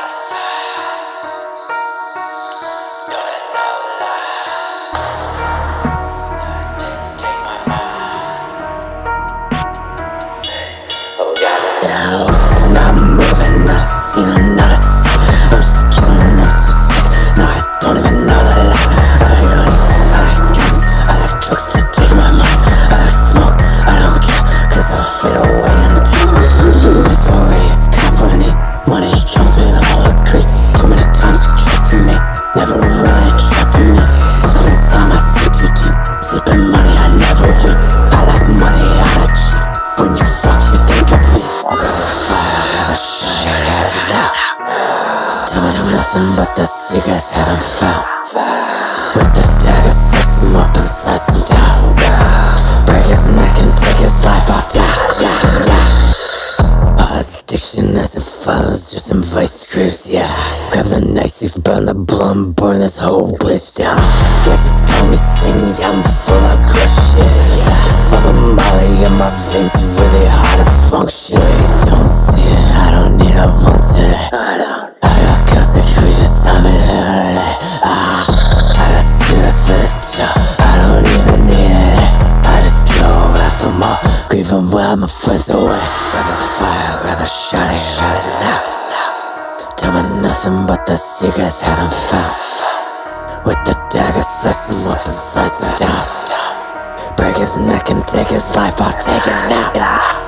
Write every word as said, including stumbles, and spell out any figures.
Now, not moving, not a scene, not a sight. I'm just killing, I'm so sick. No, I don't even know the lie. I like life, I like guns, I like drugs to take my mind. I like smoke, I don't care, cause I'll fade away in time. My story is complicated, money comes with all the greed. Too many times you trusted me, never really trusted me. Deep inside my C T T, sleeping money, I never win. I like money out of cheeks, when you fuck you think of me. Tell me nothing but the secrets haven't found. With the dagger, slice him up and slice him down. Break his neck and take his life, I'll die, die, die. All this addiction as it follows, just some vice grips, yeah. Grab the nightsticks, burn the blunt, burn this whole bitch down. Yeah, just call me sing, yeah, I'm full of good shit, yeah. All the molly in my veins is really hard to function. You don't see it, I don't need a one today. I don't. I'm in holiday, ah, I got serious for the job, I don't even need it. I just go after more, grieving while my friends away. Grab a fire, grab a shotty, grab it now. Tell me nothing but the secrets haven't found. With the dagger, slice him up and slice him down. Break his neck and take his life, I'll take it now.